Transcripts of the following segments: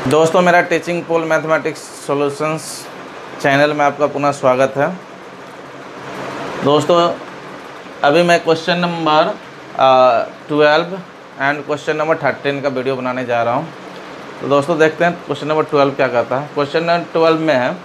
दोस्तों, मेरा teaching pole mathematics solutions channel में आपका पुनः स्वागत है। दोस्तों, अभी मैं question number 12 and question number 13 का वीडियो बनाने जा रहा हूं। तो दोस्तों देखते हैं क्वेश्चन नंबर 12 क्या कहता है। क्वेश्चन नंबर 12 में है,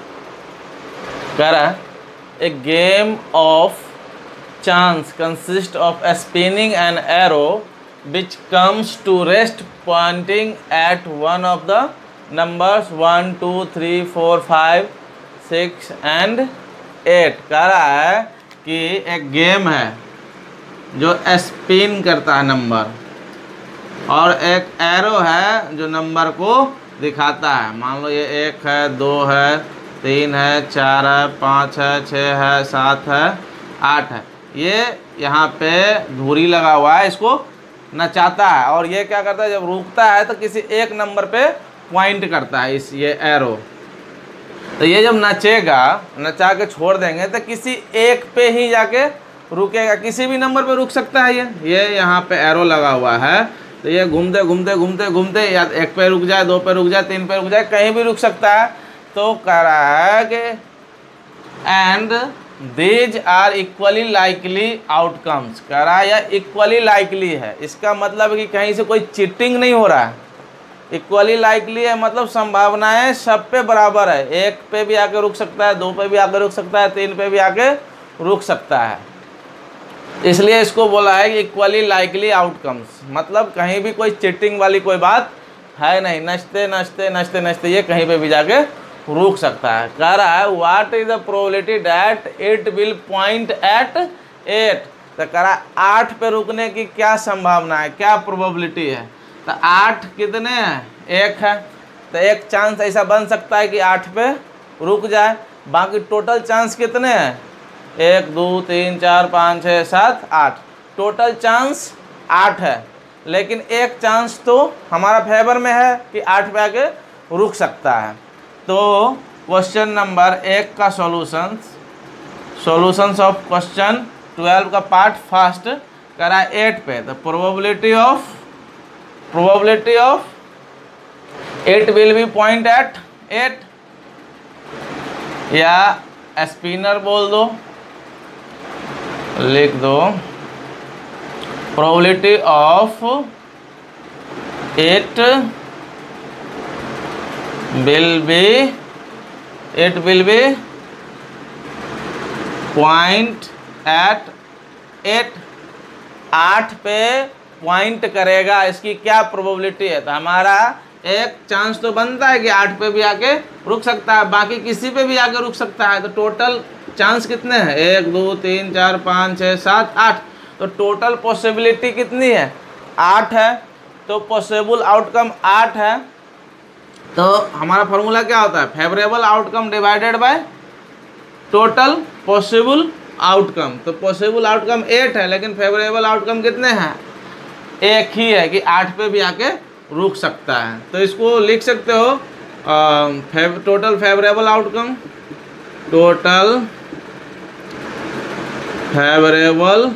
कह रहा है a game of chance consist of spinning an arrow which comes to rest pointing at one of the numbers 1 2 3 4 5 6 and 8। कह रहा है कि एक गेम है जो स्पिन करता है नंबर, और एक एरो है जो नंबर को दिखाता है। मान लो ये 1 है, 2 है, 3 है, 4 है, 5 है, 6 है, 7 है, 8 है। ये यहाँ पे धुरी लगा हुआ है, इसको नचाता है। और ये क्या करता है, जब रुकता है तो किसी एक नंबर पे पॉइंट करता है ये एरो। तो ये जब नचेगा, नचा के छोड़ देंगे तो किसी एक पे ही जाके रुकेगा, किसी भी नंबर पे रुक सकता है। ये यहाँ पे एरो लगा हुआ है, तो ये घूमते घूमते घूमते घूमते या 1 पे रुक जाए, 2 पे रुक जाए, 3 पे रुक जाए, कहीं भी रुक सकता है। तो कह रहा है कि and these are equally likely outcomes. कह रहा है यह इक्वली लाइकली है। इसका मतलब है कि कहीं से कोई चीटिंग नहीं हो रहा है। इक्वली लाइकली है मतलब संभावनाएं सब पे बराबर है। 1 पे भी आके रुक सकता है, 2 पे भी आके रुक सकता है, 3 पे भी आके रुक सकता है। इसलिए इसको बोला है कि इक्वली लाइकली आउटकम्स, मतलब कहीं भी कोई चीटिंग वाली कोई बात है नहीं। नचते नचते नचते नचते ये कहीं पे भी जाके रुक सकता है। कह रहा है what is the probability that it will point at 8। तो कह रहा है 8 पे रुकने की क्या संभावना है, क्या प्रोबेबिलिटी है। तो 8 कितने हैं, 1 है। तो एक चांस ऐसा बन सकता है कि 8 पे रुक जाए। बाकी टोटल चांस कितने हैं, 1 2 3 4 5 6 7 8। टोटल चांस 8 है, लेकिन एक चांस तो हमारा फेवर में है कि 8 पे आके रुक सकता है। तो क्वेश्चन नंबर 1 का सॉल्यूशंस ऑफ क्वेश्चन 12 का पार्ट फर्स्ट करा 8 पे। तो probability of 8 will be point at 8, या स्पिनर बोल दो, लिख दो probability of 8 will be point at 8। 8 पे पॉइंट करेगा, इसकी क्या प्रोबेबिलिटी है। तो हमारा एक चांस तो बनता है कि 8 पे भी आके रुक सकता है, बाकी किसी पे भी आके रुक सकता है। तो टोटल चांस कितने हैं, 1 2 3 4 5 6 7 8। तो टोटल पॉसिबिलिटी कितनी है, 8 है। तो पॉसिबल आउटकम 8 है। तो हमारा फॉर्मूला क्या होता है, favourable outcome divided by total possible outcome. तो पॉसिबल आउटकम 8 है, लेकिन फेवरेबल आउटकम कितने हैं, 1 ही है कि 8 पे भी आके रुक सकता है। तो इसको लिख सकते हो total favourable outcome, total favourable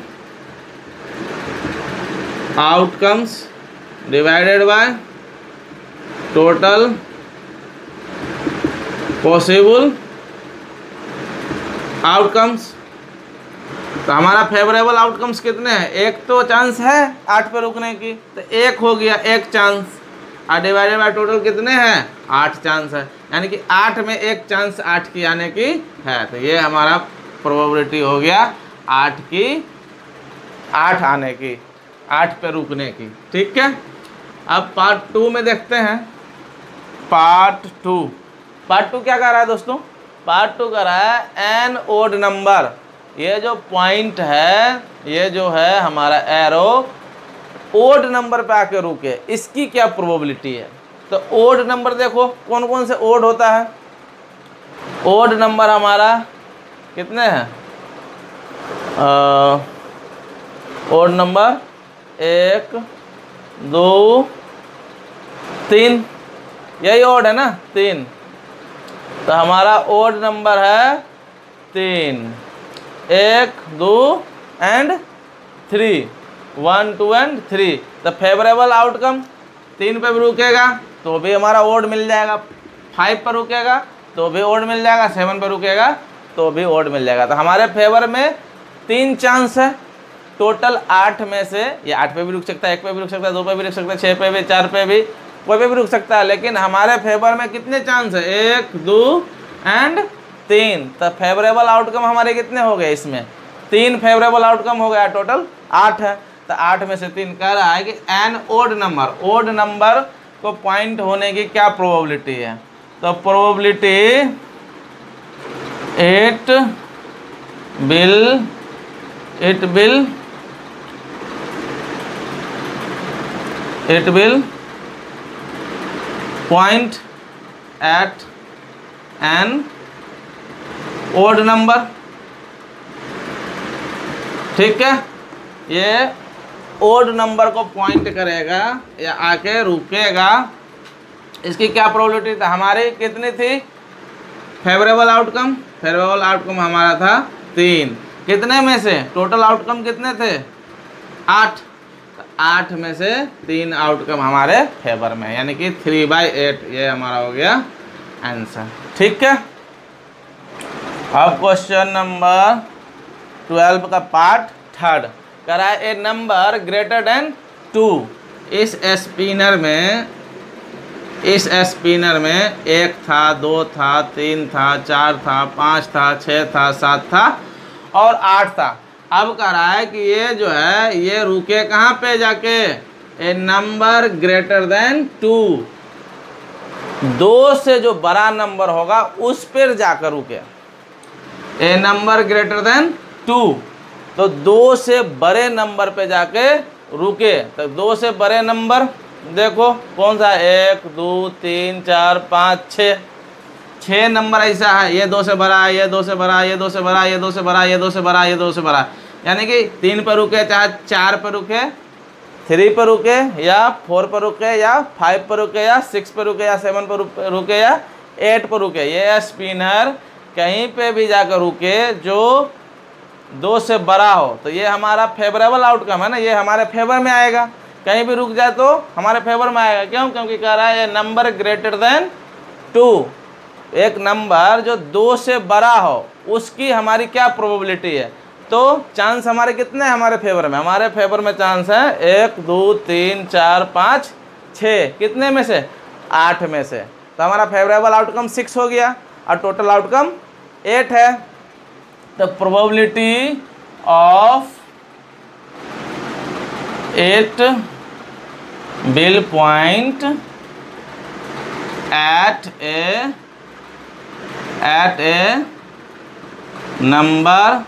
outcomes divided by total possible outcomes. तो हमारा फेवरेबल आउटकम्स कितने हैं, 1 तो चांस है 8 पे रुकने की, तो 1 हो गया 1 चांस, और डिवाइडेड बाय टोटल कितने हैं, 8 चांस है। यानी कि 8 में 1 चांस 8 की आने की है। तो ये हमारा प्रोबेबिलिटी हो गया 8 की, 8 आने की, 8 पे रुकने की। ठीक है, अब पार्ट 2 में देखते हैं। पार्ट 2 क्या कर रहा है दोस्तों, पार्ट 2 कर रहा है एन ओड नंबर। ये जो पॉइंट है, ये जो है हमारा एरो ओड नंबर पे आके रुके, इसकी क्या प्रोबेबिलिटी है। तो ओड नंबर देखो कौन कौन से ओड होता है। ओड नंबर हमारा कितने हैं, ओड नंबर 1 2 3, यही ओड है ना, 3। तो हमारा ओड नंबर है 3, 1 2 and 3, 1 2 and 3। The favourable outcome 3 पे भी रुकेगा, तो भी हमारा ओड मिल जाएगा, 5 पर रुकेगा तो भी ओड मिल जाएगा, 7 पर रुकेगा तो भी ओड मिल जाएगा। तो हमारे फेवर में 3 चांस है टोटल 8 में से। ये 8 पे भी रुक सकता है, 1 पे भी रुक सकता है, 2 पे भी रुक सकता है, 6 पे भी, 4 पे भी, कोई पे भी रुक सकता है। लेकिन हमारे फेवर में कितने चांस है? 1, 2 एंड 3। तो फेवरेबल आउटकम हमारे कितने हो गए? इसमें 3 फेवरेबल आउटकम हो गया, टोटल 8 है। तो 8 में से 3 कह रहा है कि एन ओड नंबर को पॉइंट होने की क्या प्रोबेबिलिटी है? तो probability it will point at an odd number. ठीक है, ये ओड नंबर को पॉइंट करेगा या आके रुकेगा। इसकी क्या प्रोबेबिलिटी था? हमारी कितनी थी फेवरेबल आउटकम? फेवरेबल आउटकम हमारा था 3। कितने में से? टोटल आउटकम कितने थे? 8। 8 में से 3 आउटकम हमारे फेवर में, यानी कि 3/8 ये हमारा हो गया आंसर। ठीक है, अब क्वेश्चन नंबर 12 का पार्ट 3 कह रहा है ए नंबर ग्रेटर देन 2। इस स्पिनर में 1 था, 2 था, 3 था, 4 था, 5 था, 6 था, 7 था और 8 था। अब कह रहा है कि ये जो है ये रुके कहाँ पे जाके? ए नंबर ग्रेटर देन 2। 2 से जो बड़ा नंबर होगा उस पर जाकर रुके। ए नंबर ग्रेटर देन 2, तो 2 से बड़े नंबर पे जाके रुके। तो 2 से बड़े नंबर देखो कौन सा? 1, 2, 3, 4, 5, 6। 6 नंबर ऐसा है, ये 2 से बड़ा है, ये 2 से बड़ा है, ये 2 से बड़ा है, ये 2 से बड़ा है, ये 2 से बड़ा है, ये 2 से बड़ा है। यानी कि 3 पर रुके, चाहे 4 पर रुके, 3 पर रुके या 4 पर रुके या 5 पर रुके या 6 पर रुके या 7 पर रुके या 8 पर रुके, ये स्पिनर कहीं पे भी जाकर रुके जो 2 से बड़ा हो तो ये हमारा फेवरेबल आउटकम है ना, ये हमारे फेवर में आएगा। कहीं भी रुक जाए तो हमारे फेवर में आएगा। क्यों? क्योंकि कह रहा है ये नंबर ग्रेटर देन 2। एक नंबर जो 2 से बड़ा हो उसकी हमारी क्या प्रोबेबिलिटी है? तो चांस हमारे कितने हैं हमारे फेवर में? हमारे फेवर में चांस है 1, 2, 3, 4, 5, 6। कितने में से? 8 में से। तो हमारा फेवरेबल आउटकम 6 हो गया और टोटल आउटकम 8 है। तो probability of 8 will point at a number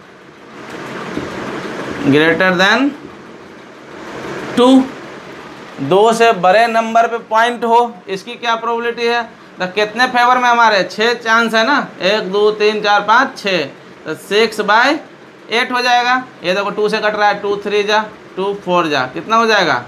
greater than 2। 2 से बड़े नंबर पे पॉइंट हो, इसकी क्या प्रोबेबिलिटी है? तो कितने फेवर में हमारे? 6 चांस है ना, 1, 2, 3, 4, 5, 6। तो 6/8 हो जाएगा। ये देखो 2 से कट रहा है, 2 3 जा, 2 4 जा, कितना हो जाएगा?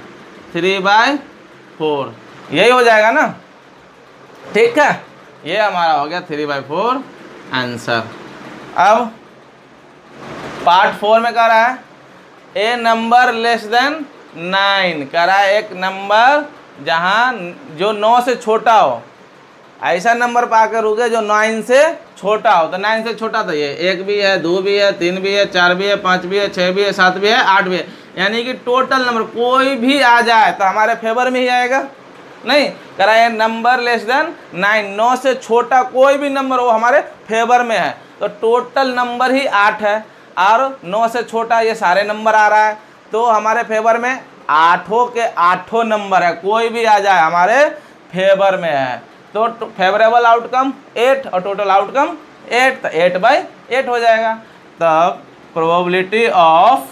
3/4। यही हो जाएगा ना। ठीक है, ये हमारा हो गया 3/4 आंसर। अब पार्ट 4 में कह रहा है ए नंबर लेस देन 9। कह रहा है एक नंबर जहाँ जो 9 से छोटा हो, ऐसा नंबर पा कर रुके जो 9 से छोटा हो। तो 9 से छोटा तो ये 1 भी है, 2 भी है, 3 भी है, 4 भी है, 5 भी है, 6 भी है, 7 भी है, 8 भी है। यानी कि टोटल नंबर कोई भी आ जाए तो हमारे फेवर में ही आएगा। नहीं, कह रहा है नंबर लेस देन 9। 9 से छोटा कोई भी नंबर हो हमारे फेवर में है। तो टोटल नंबर ही 8 है और 9 से छोटा ये सारे नंबर आ रहा है। तो हमारे फेवर में 8 के 8 नंबर है, कोई भी आ जाए हमारे फेवर में है। तो फेवरेबल आउटकम 8 और टोटल आउटकम 8, तो 8/8 हो जाएगा। तब probability of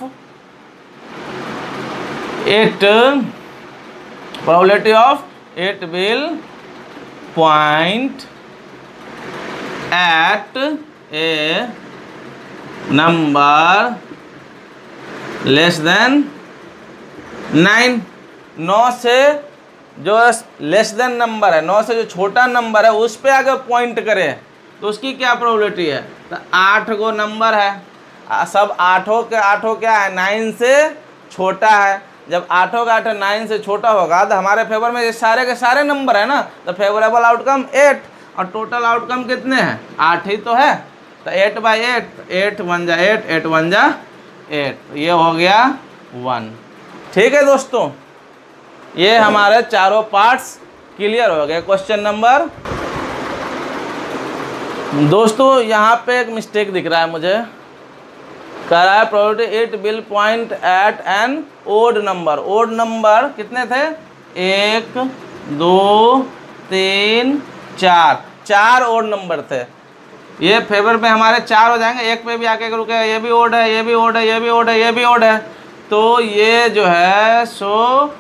8 will point at a number less than 9। 9 से जो लेस देन नंबर है, 9 से जो छोटा नंबर है उस पे अगर पॉइंट करे तो उसकी क्या प्रोबेबिलिटी है? तो 8 गो नंबर है, सब 8 के 8 क्या है? 9 से छोटा है। जब 8 होगा 8 9 से छोटा होगा तो हमारे फेवर में ये सारे के सारे नंबर है ना, तो फेवरेबल आउटकम 8 और टोटल आउटकम कितने हैं 8 ही तो है। तो 8/8, 8 1 जा 8, 8 1 जा 8, ये हो गया 1। ठीक है दोस्तों, ये हमारे चारों पार्ट्स क्लियर हो गए। क्वेश्चन नंबर दोस्तों यहाँ पे एक मिस्टेक दिख रहा है मुझे, कह रहा है probability it will point at an odd number. Odd number कितने थे 1 2 3 4, 4 ओड नंबर थे। ये फेवर में हमारे 4 हो जाएंगे, एक पे भी आके रुके, ये भी ओड है, ये भी ओड है, ये भी ओड है, ये भी ओड है, तो ये जो है सो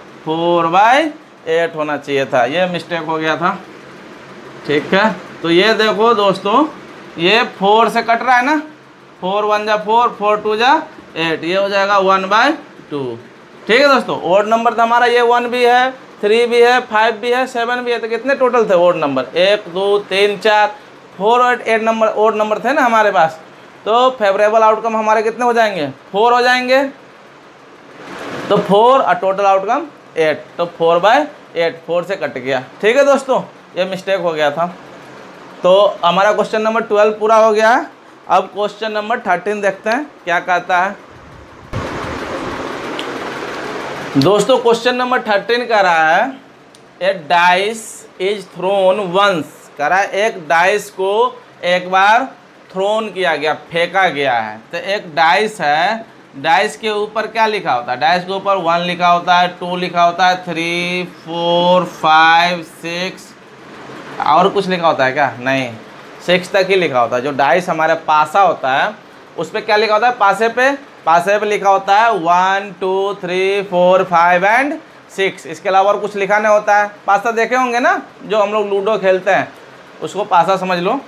4/8 होना चाहिए था, ये मिस्टेक हो गया था। ठीक है, तो ये देखो दोस्तों ये 4 से कट रहा है ना, 4 1 जा 4, 4 2 जा 8, ये हो जाएगा 1/2। ठीक है दोस्तों, ओड नंबर तो हमारा ये 1 भी है, 3 भी है, 5 भी है, 7 भी है, तो कितने टोटल थे ओड नंबर 1 2 3 4, 4 और 8 नंबर ओड नंबर थे ना हमारे पास। तो फेवरेबल आउटकम हमारे कितने हो जाएंगे 4 हो जाएंगे, तो 4 और टोटल आउटकम 8, तो 4/8, 4 से कट गया। ठीक है दोस्तों, ये मिस्टेक हो गया था। तो हमारा क्वेश्चन नंबर 12 पूरा हो गया है। अब क्वेश्चन नंबर 13 देखते हैं क्या कहता है दोस्तों। क्वेश्चन नंबर 13 कह रहा है a dice is thrown once, कह रहा है एक डाइस को एक बार थ्रोन किया गया, फेंका गया है। तो एक डाइस है, डाइस के ऊपर क्या लिखा होता है, डाइस के ऊपर 1 लिखा होता है, 2 लिखा होता है, 3 4 5 6 और कुछ लिखा होता है क्या, नहीं 6 तक ही लिखा होता है। जो डाइस हमारे पासा होता है उस पर क्या लिखा होता है, पासे पे लिखा होता है 1 2 3 4 5 एंड 6, इसके अलावा और कुछ लिखा नहीं होता है। पासा देखे होंगे ना, जो हम लोग लूडो खेलते हैं उसको पासा समझ लो,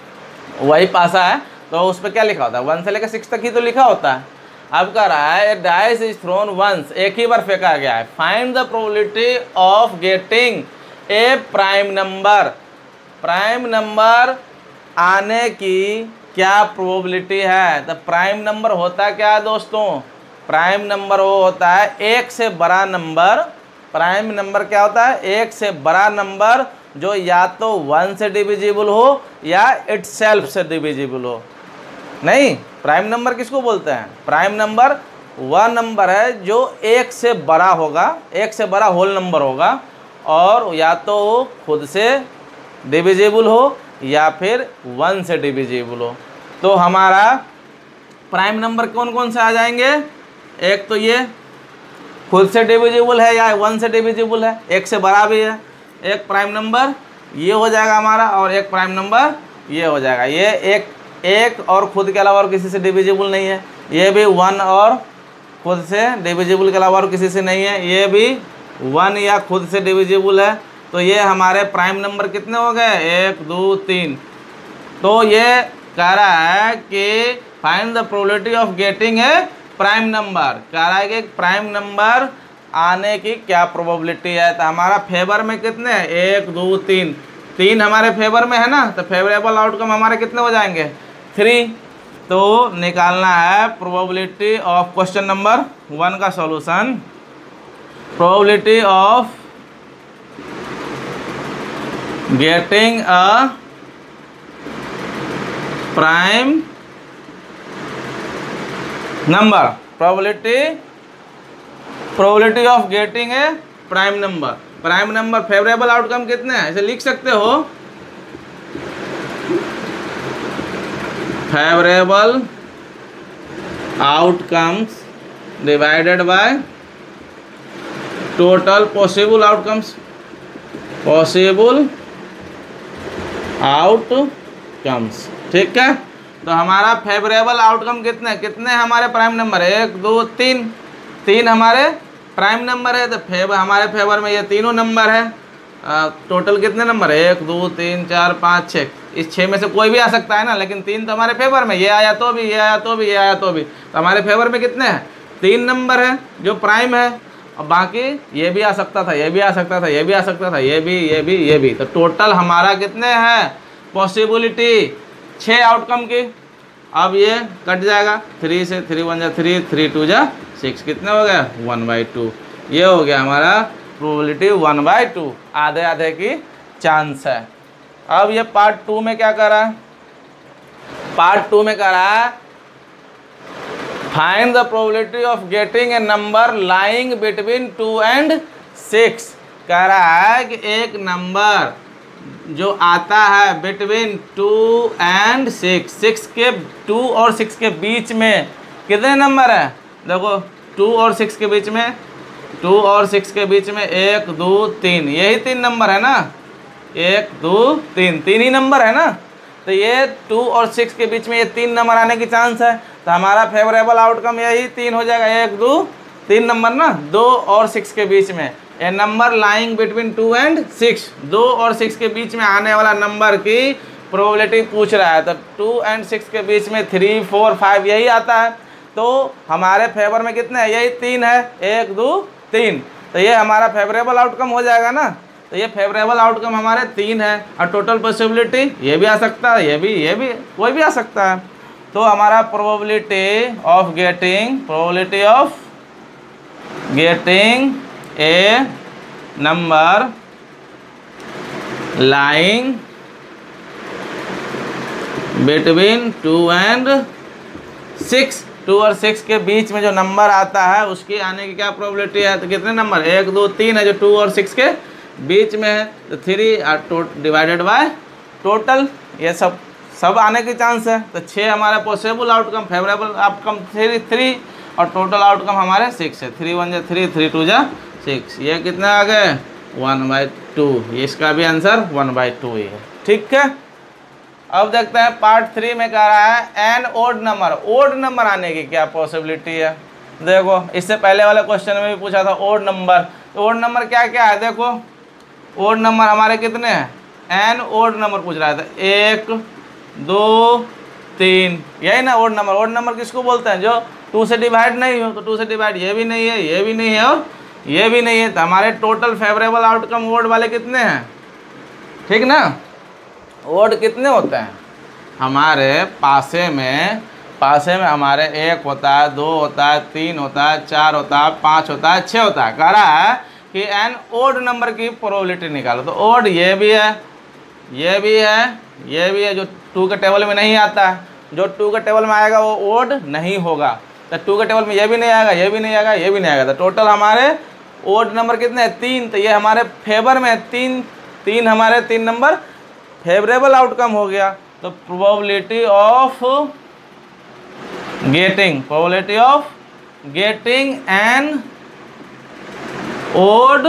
वही पासा है। तो उस पर क्या लिखा होता है 1 से लेकर 6 तक ही तो लिखा होता है। अब कह रहा है डाइस इज थ्रोन वंस, एक ही बार फेंका गया है, find the probability of getting a prime number. Prime number आने की क्या प्रोबेबिलिटी है। तो प्राइम नंबर होता क्या है दोस्तों, प्राइम नंबर वो होता है एक से बड़ा नंबर। प्राइम नंबर क्या होता है, एक से बड़ा नंबर जो या तो 1 से डिविजिबल हो या इटसेल्फ से डिविजिबल हो। नहीं, प्राइम नंबर किसको बोलते हैं, प्राइम नंबर वह नंबर है जो एक से बड़ा होगा, एक से बड़ा होल नंबर होगा, और या तो खुद से डिविजिबल हो या फिर 1 से डिविजिबल हो। तो हमारा प्राइम नंबर कौन कौन से आ जाएंगे, एक तो ये खुद से डिविजिबल है या 1 से डिविजिबल है, एक से बड़ा भी है, एक प्राइम नंबर ये हो जाएगा हमारा, और एक प्राइम नंबर ये हो जाएगा। ये एक और खुद के अलावा और किसी से डिविजिबल नहीं है, ये भी 1 और खुद से डिविजिबल के अलावा और किसी से नहीं है, ये भी 1 या खुद से डिविजिबल है। तो ये हमारे प्राइम नंबर कितने हो गए 1 2 3। तो ये कह रहा है कि find the probability of getting a prime number, कह रहा है कि प्राइम नंबर आने की क्या प्रोबेबिलिटी है। तो हमारा फेवर में कितने हैं 1 2 3, 3 हमारे फेवर में है ना, तो फेवरेबल आउटकम हमारे कितने हो जाएंगे 3। तो निकालना है प्रोबेबिलिटी ऑफ, क्वेश्चन नंबर 1 का solution, probability of getting a prime number, probability of getting a prime number. Prime number favourable outcome कितने हैं, ऐसे लिख सकते हो, favourable outcomes divided by total possible outcomes, possible outcomes. ठीक है, तो हमारा फेवरेबल आउटकम कितने हमारे प्राइम नंबर 1 2 3, 3 हमारे प्राइम नंबर है। तो हमारे फेवर में ये तीनों नंबर है। टोटल कितने नंबर है 1 2 3 4 5 6, इस 6 में से कोई भी आ सकता है ना, लेकिन 3 तो हमारे फेवर में, ये आया तो भी, ये आया तो भी, ये आया तो भी, तो हमारे फेवर में कितने हैं 3 नंबर है जो प्राइम है, और बाकी ये भी आ सकता था, ये भी आ सकता था, ये भी आ सकता था, ये भी, ये भी, ये भी। तो टोटल हमारा कितने हैं पॉसिबिलिटी 6 आउटकम की। अब ये कट जाएगा, 3 से 3 1 जा 3, 3 2 जा 6, कितने हो गया 1/2। ये हो गया हमारा प्रोबेबिलिटी 1/2, आधे आधे की चांस है। अब ये पार्ट 2 में क्या कर रहा है, पार्ट 2 में कर रहा है find the probability of getting a number lying between 2 and 6। कह रहा है कि एक नंबर जो आता है बिटवीन 2 and 6, 6 के 2 और 6 के बीच में कितने नंबर है, देखो 2 और 6 के बीच में, 2 और 6 के बीच में 1 2 3, यही 3 नंबर है ना, 1 2 3, 3 ही नंबर है ना। तो ये 2 और 6 के बीच में ये 3 नंबर आने की चांस है, तो हमारा फेवरेबल आउटकम यही 3 हो जाएगा, 1 2 3 नंबर ना, 2 और 6 के बीच में a number lying between 2 and 6, 2 और 6 के बीच में आने वाला नंबर की प्रोबेबिलिटी पूछ रहा है। तो 2 and 6 के बीच में 3 4 5 यही आता है, तो हमारे फेवर में कितने है, यही 3 है, 1 2 3, तो ये हमारा फेवरेबल आउटकम हो जाएगा ना। तो ये फेवरेबल आउटकम हमारे 3 है, और टोटल पॉसिबिलिटी ये भी आ सकता है, ये भी कोई भी आ सकता है। तो हमारा probability of getting a number lying between 2 and 6, 2 और 6 के बीच में जो नंबर आता है उसकी आने की क्या प्रोबेबिलिटी है, तो कितने नंबर 1 2 3 है जो 2 और 6 के बीच में है, तो 3 डिवाइडेड बाय टोटल, ये सब आने की चांस है। तो 6 हमारा पॉसिबल आउटकम, फेवरेबल आउटकम 3 और टोटल आउटकम हमारे 6 है, 3 1 3 3 2 6, ये कितने आ गए 1/2, इसका भी आंसर 1/2 ही है। ठीक है, अब देखते हैं पार्ट 3 में कह रहा है एन ओड नंबर आने की क्या पॉसिबिलिटी है। देखो इससे पहले वाले क्वेश्चन में भी पूछा था ओड नंबर, तो ओड नंबर क्या क्या है, देखो ओड नंबर हमारे कितने हैं, एन ओड नंबर पूछ रहा था, 1 2 3, यही ना ओड नंबर। ओड नंबर किसको बोलते हैं, जो 2 से डिवाइड नहीं हो, तो 2 से डिवाइड ये भी नहीं है, ये भी नहीं है और ये भी नहीं है। तो हमारे टोटल फेवरेबल आउटकम ओड वाले कितने हैं, ठीक ना। ओड कितने होते हैं हमारे पासे में हमारे 1 होता है, 2 होता है, 3 होता है, 4 होता है, 5 होता है, 6 होता है। कह रहा है कि एन ओड नंबर की प्रोबेबिलिटी निकालो, तो ओड ये भी है, ये भी है, ये भी है, जो 2 के टेबल में नहीं आता है, जो 2 के टेबल में आएगा वो ओड नहीं होगा। तो 2 के टेबल में ये भी नहीं आएगा, ये भी नहीं आएगा, ये भी नहीं आएगा। तो टोटल हमारे ओड नंबर कितने हैं, 3, तो ये हमारे फेवर में 3 हमारे 3 नंबर फेवरेबल आउटकम हो गया। तो probability of getting an odd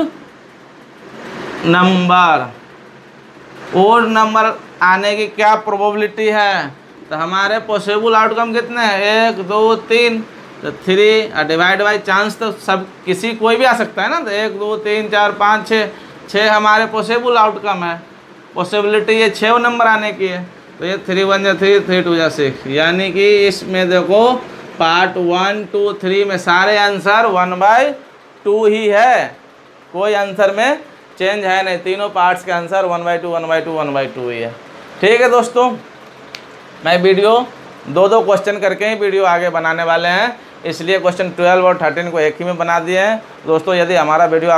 number आने की क्या प्रोबेबिलिटी है, तो हमारे पॉसिबल आउटकम कितने हैं, 1 2 3, तो 3 डिवाइड बाई चांस, तो सब कोई भी आ सकता है ना, तो 1 2 3 4 5 6 हमारे पॉसिबल आउटकम है। पॉसिबिलिटी ये 6 नंबर आने की है, तो ये 3 1 3 3 2 6, यानी कि इसमें देखो पार्ट 1 2 3 में सारे आंसर 1/2 ही है, कोई आंसर में चेंज है नहीं, तीनों पार्ट्स के आंसर 1/2 ही है। ठीक है दोस्तों, मैं वीडियो 2 क्वेश्चन करके ही वीडियो आगे बनाने वाले हैं, इसलिए क्वेश्चन 12 और 13 को एक ही में बना दिए हैं। दोस्तों यदि हमारा वीडियो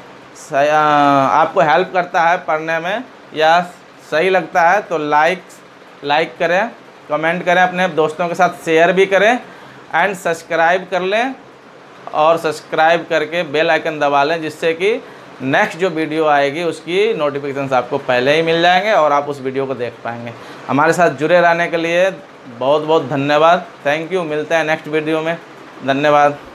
आपको हेल्प करता है पढ़ने में या सही लगता है तो लाइक करें, कमेंट करें, अपने दोस्तों के साथ शेयर भी करें एंड सब्सक्राइब कर लें, और सब्सक्राइब करके बेल आइकन दबा लें, जिससे कि नेक्स्ट जो वीडियो आएगी उसकी नोटिफिकेशंस आपको पहले ही मिल जाएंगे और आप उस वीडियो को देख पाएंगे। हमारे साथ जुड़े रहने के लिए बहुत बहुत धन्यवाद, थैंक यू। मिलते हैं नेक्स्ट वीडियो में, धन्यवाद।